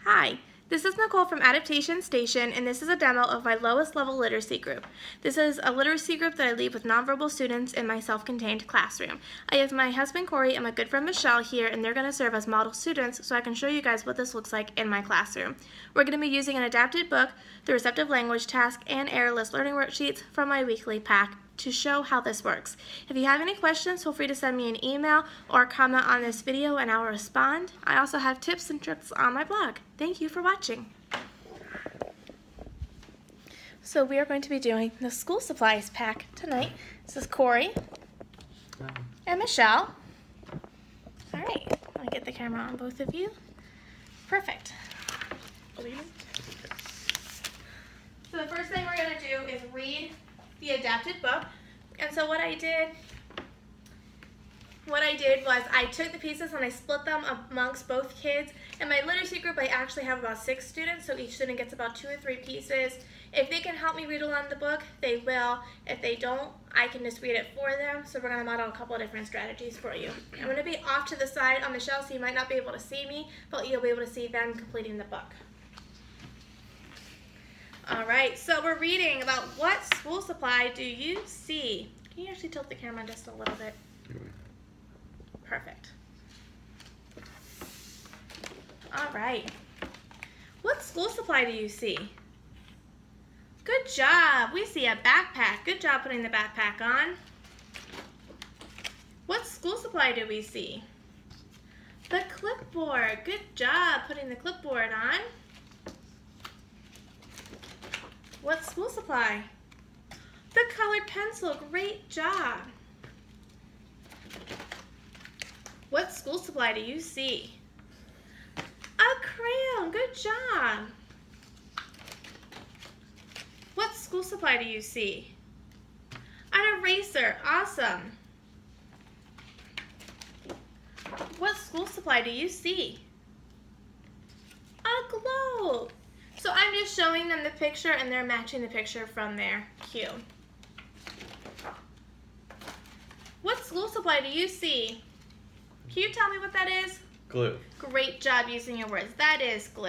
Hi, this is Nicole from Adaptation Station, and this is a demo of my lowest level literacy group. This is a literacy group that I lead with nonverbal students in my self-contained classroom. I have my husband Corey and my good friend Michelle here, and they're going to serve as model students so I can show you guys what this looks like in my classroom. We're going to be using an adapted book, the receptive language task, and Airless learning worksheets from my weekly pack to show how this works. If you have any questions, feel free to send me an email or comment on this video and I will respond. I also have tips and tricks on my blog. Thank you for watching. So we are going to be doing the school supplies pack tonight. This is Corey and Michelle. All right, I'm going to get the camera on both of you. Perfect. So the first thing we're going to do is read the adapted book. And so what I did was I took the pieces and I split them amongst both kids. In my literacy group, I actually have about 6 students, so each student gets about 2 or 3 pieces. If they can help me read along the book, they will. If they don't, I can just read it for them. So we're going to model a couple of different strategies for you. I'm going to be off to the side on Michelle, so you might not be able to see me, but you'll be able to see them completing the book. All right, so we're reading about what school supply do you see? Can you actually tilt the camera just a little bit? Perfect. All right. What school supply do you see? Good job. We see a backpack. Good job putting the backpack on. What school supply do we see? The clipboard. Good job putting the clipboard on. What school supply? The colored pencil. Great job. What school supply do you see? A crayon. Good job. What school supply do you see? An eraser. Awesome. What school supply do you see? A globe. So I'm just showing them the picture and they're matching the picture from their cue. What school supply do you see? Can you tell me what that is? Glue. Great job using your words. That is glue.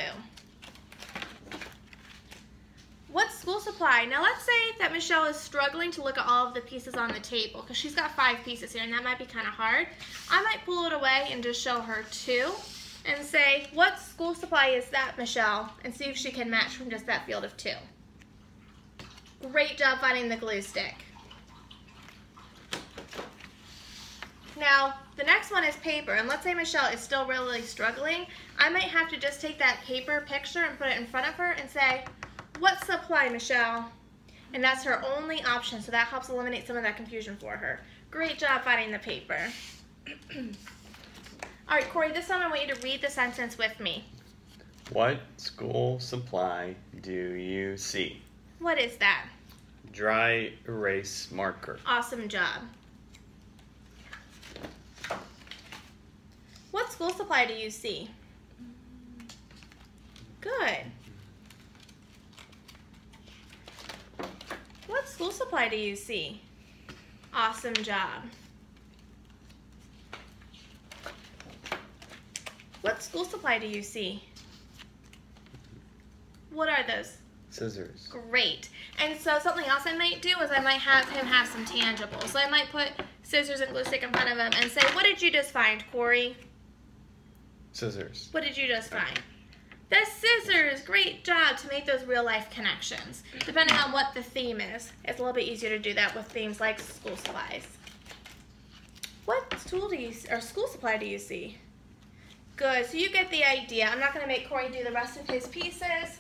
What school supply? Now let's say that Michelle is struggling to look at all of the pieces on the table because she's got 5 pieces here and that might be kind of hard. I might pull it away and just show her 2. And say, what school supply is that, Michelle? And see if she can match from just that field of 2. Great job finding the glue stick. Now, the next one is paper. And let's say Michelle is still really struggling. I might have to just take that paper picture and put it in front of her and say, what supply, Michelle? And that's her only option, so that helps eliminate some of that confusion for her. Great job finding the paper. All right, Corey, this time I want you to read the sentence with me. What school supply do you see? What is that? Dry erase marker. Awesome job. What school supply do you see? Good. What school supply do you see? Awesome job. What school supply do you see? What are those? Scissors. Great. And so something else I might do is I might have him have some tangibles. So I might put scissors and glue stick in front of him and say, what did you just find, Corey? Scissors. What did you just find? The scissors. Great job to make those real life connections. Depending on what the theme is, it's a little bit easier to do that with themes like school supplies. What tool do you or school supply do you see? Good, so you get the idea. I'm not going to make Corey do the rest of his pieces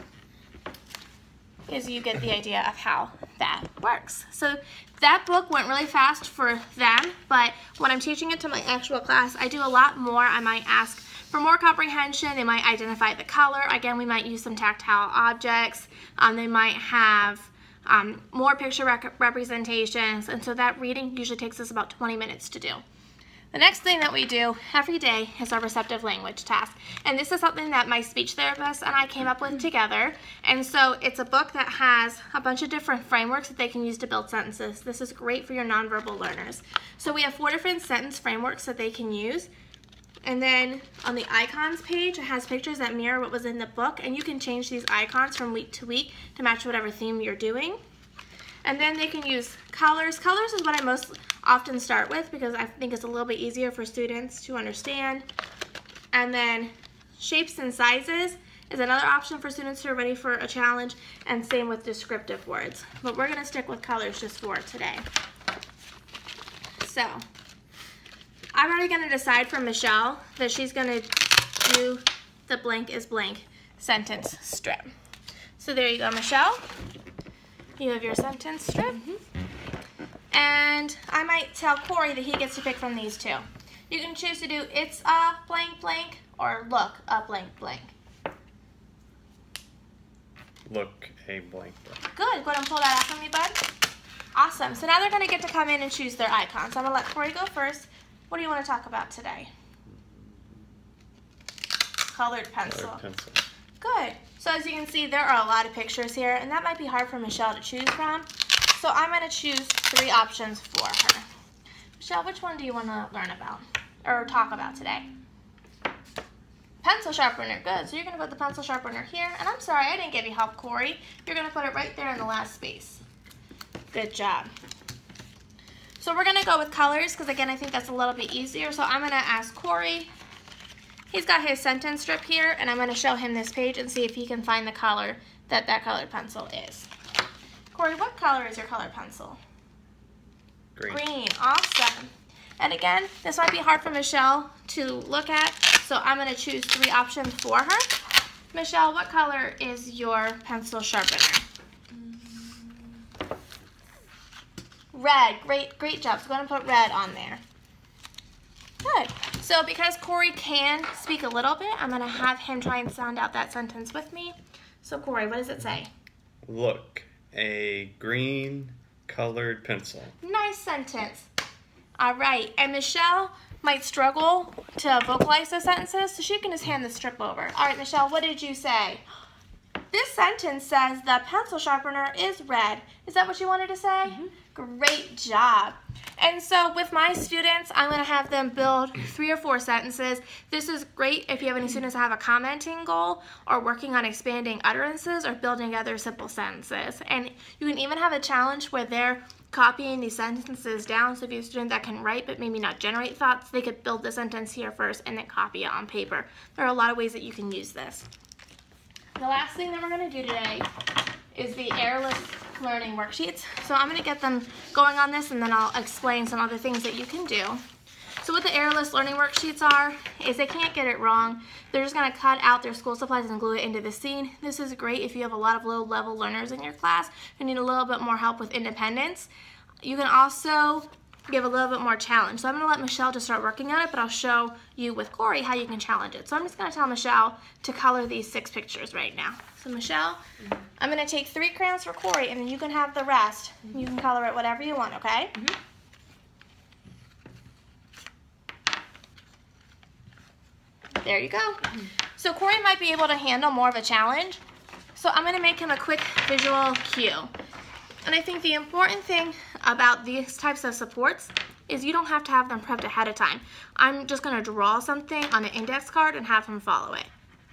because you get the idea of how that works. So that book went really fast for them, but when I'm teaching it to my actual class, I do a lot more. I might ask for more comprehension. They might identify the color. Again, we might use some tactile objects. They might have more picture representations, and so that reading usually takes us about 20 minutes to do. The next thing that we do every day is our receptive language task. And this is something that my speech therapist and I came up with together. And so it's a book that has a bunch of different frameworks that they can use to build sentences. This is great for your nonverbal learners. So we have 4 different sentence frameworks that they can use. And then on the icons page, it has pictures that mirror what was in the book, and you can change these icons from week to week to match whatever theme you're doing. And then they can use colors. Colors is what I most often start with because I think it's a little bit easier for students to understand. And then shapes and sizes is another option for students who are ready for a challenge, and same with descriptive words. But we're going to stick with colors just for today. So I'm already going to decide for Michelle that she's going to do the blank is blank sentence strip. So there you go, Michelle. You have your sentence strip. And I might tell Corey that he gets to pick from these two. You can choose to do it's a blank blank or look a blank blank. Look a blank blank. Good. Go ahead and pull that out for me, bud. Awesome. So now they're going to get to come in and choose their icons. So I'm going to let Corey go first. What do you want to talk about today? Colored pencil. Colored pencil. Good. So as you can see, there are a lot of pictures here, and that might be hard for Michelle to choose from. So I'm going to choose 3 options for her. Michelle, which one do you want to learn about or talk about today? Pencil sharpener. Good. So you're going to put the pencil sharpener here. And I'm sorry, I didn't give you help, Corey. You're going to put it right there in the last space. Good job. So we're going to go with colors because, again, I think that's a little bit easier. So I'm going to ask Corey. He's got his sentence strip here, and I'm going to show him this page and see if he can find the color that colored pencil is. Corey, what color is your colored pencil? Green. Green. Awesome. And again, this might be hard for Michelle to look at, so I'm going to choose 3 options for her. Michelle, what color is your pencil sharpener? Red. Great job. So go ahead and put red on there. Good. So because Corey can speak a little bit, I'm going to have him try and sound out that sentence with me. So Corey, what does it say? Look, a green colored pencil. Nice sentence. All right. And Michelle might struggle to vocalize those sentences, so she can just hand the strip over. All right, Michelle, what did you say? This sentence says the pencil sharpener is red. Is that what you wanted to say? Great job. And so with my students, I'm going to have them build 3 or 4 sentences. This is great if you have any students that have a commenting goal or working on expanding utterances or building other simple sentences. And you can even have a challenge where they're copying these sentences down. So if you have a student that can write but maybe not generate thoughts, they could build the sentence here first and then copy it on paper. There are a lot of ways that you can use this. The last thing that we're going to do today is the airless learning worksheets. So I'm going to get them going on this, and then I'll explain some other things that you can do. So what the airless learning worksheets are is they can't get it wrong. They're just going to cut out their school supplies and glue it into the scene. This is great if you have a lot of low-level learners in your class who need a little bit more help with independence. You can also give a little bit more challenge. So I'm going to let Michelle just start working on it, but I'll show you with Corey how you can challenge it. So I'm just going to tell Michelle to color these 6 pictures right now. So Michelle, I'm going to take 3 crayons for Corey, and then you can have the rest. You can color it whatever you want, okay? There you go. So Corey might be able to handle more of a challenge. So I'm going to make him a quick visual cue. And I think the important thing about these types of supports is you don't have to have them prepped ahead of time. I'm just going to draw something on an index card and have him follow it.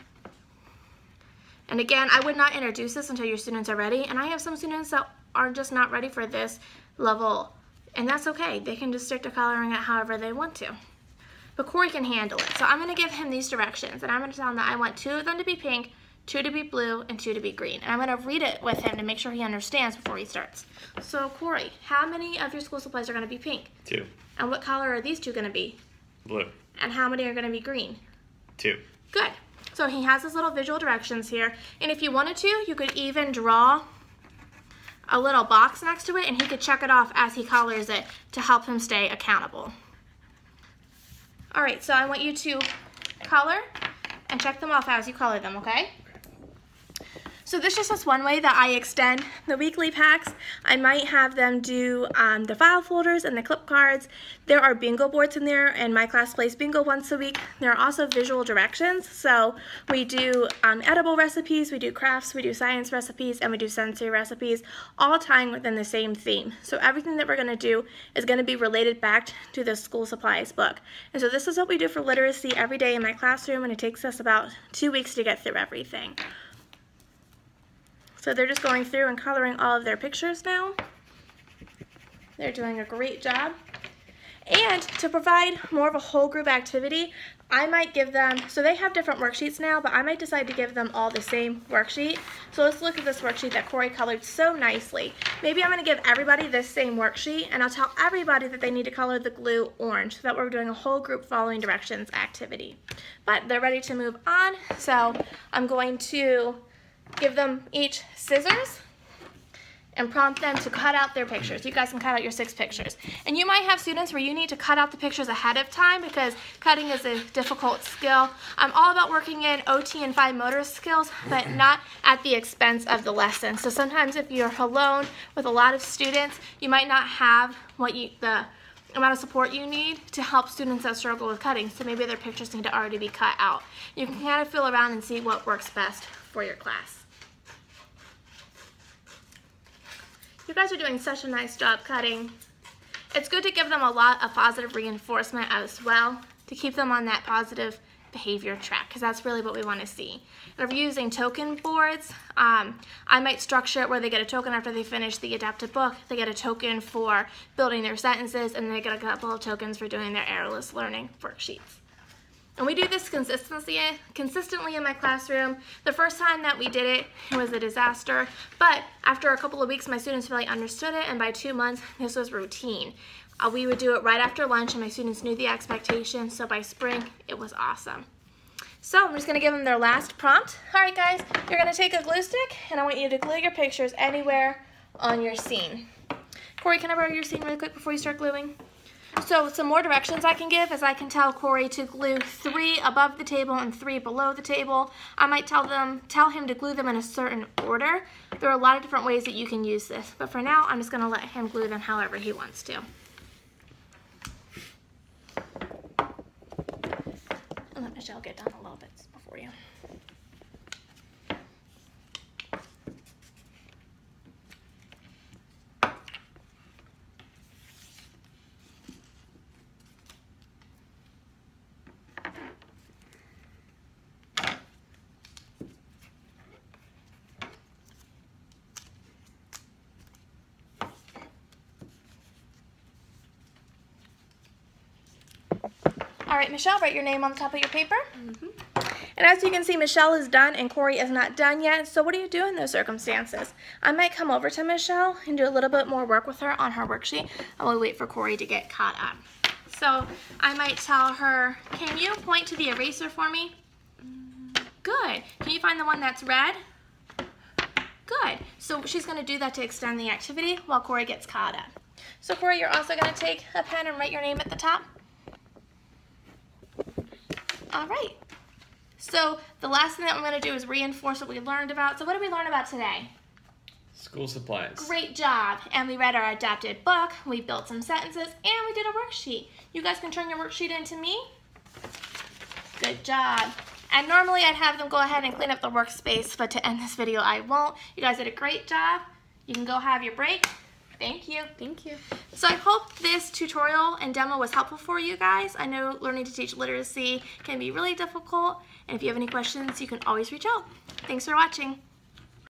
And again, I would not introduce this until your students are ready. And I have some students that are just not ready for this level. And that's okay. They can just stick to coloring it however they want to. But Corey can handle it. So I'm going to give him these directions. And I'm going to tell him that I want 2 of them to be pink, 2 to be blue, and 2 to be green. And I'm going to read it with him to make sure he understands before he starts. So Corey, how many of your school supplies are going to be pink? 2. And what color are these 2 going to be? Blue. And how many are going to be green? 2. Good. So he has his little visual directions here. And if you wanted to, you could even draw a little box next to it, and he could check it off as he colors it to help him stay accountable. All right, so I want you to color and check them off as you color them, okay? So this is just one way that I extend the weekly packs. I might have them do the file folders and the clip cards. There are bingo boards in there, and my class plays bingo once a week. There are also visual directions. So we do edible recipes, we do crafts, we do science recipes, and we do sensory recipes, all tying within the same theme. So everything that we're going to do is going to be related back to the school supplies book. And so this is what we do for literacy every day in my classroom, and it takes us about 2 weeks to get through everything. So they're just going through and coloring all of their pictures now. They're doing a great job. And to provide more of a whole group activity, I might give them, so they have different worksheets now, but I might decide to give them all the same worksheet. So let's look at this worksheet that Corey colored so nicely. Maybe I'm going to give everybody this same worksheet, and I'll tell everybody that they need to color the glue orange, so that we're doing a whole group following directions activity. But they're ready to move on, so I'm going to give them each scissors and prompt them to cut out their pictures. You guys can cut out your 6 pictures. And you might have students where you need to cut out the pictures ahead of time because cutting is a difficult skill. I'm all about working in OT and fine motor skills, but not at the expense of the lesson. So sometimes if you're alone with a lot of students, you might not have the amount of support you need to help students that struggle with cutting. So maybe their pictures need to already be cut out. You can kind of feel around and see what works best for your class. You guys are doing such a nice job cutting. It's good to give them a lot of positive reinforcement as well to keep them on that positive behavior track, because that's really what we want to see. And if you're using token boards, I might structure it where they get a token after they finish the adapted book, they get a token for building their sentences, and they get a couple of tokens for doing their errorless learning worksheets. And we do this consistently in my classroom. The first time that we did it, it was a disaster. But after a couple of weeks, my students really understood it, and by 2 months, this was routine. We would do it right after lunch, and my students knew the expectation, so by spring, it was awesome. So I'm just going to give them their last prompt. All right, guys, you're going to take a glue stick, and I want you to glue your pictures anywhere on your scene. Corey, can I borrow your scene really quick before you start gluing? So some more directions I can give is I can tell Corey to glue 3 above the table and 3 below the table. I might tell him to glue them in a certain order. There are a lot of different ways that you can use this, but for now I'm just going to let him glue them however he wants to. And let Michelle get done a little bit before you. All right, Michelle, write your name on the top of your paper. And as you can see, Michelle is done and Corey is not done yet. So what do you do in those circumstances? I might come over to Michelle and do a little bit more work with her on her worksheet while we wait for Corey to get caught up. So I might tell her, can you point to the eraser for me? Good. Can you find the one that's red? Good. So she's going to do that to extend the activity while Corey gets caught up. So Corey, you're also going to take a pen and write your name at the top. All right. So the last thing that I'm going to do is reinforce what we learned about. So what did we learn about today? School supplies. Great job. And we read our adapted book, we built some sentences, and we did a worksheet. You guys can turn your worksheet into me. Good job. And normally I'd have them go ahead and clean up the workspace, but to end this video I won't. You guys did a great job. You can go have your break. Thank you. Thank you. So I hope this tutorial and demo was helpful for you guys. I know learning to teach literacy can be really difficult, and if you have any questions, you can always reach out. Thanks for watching.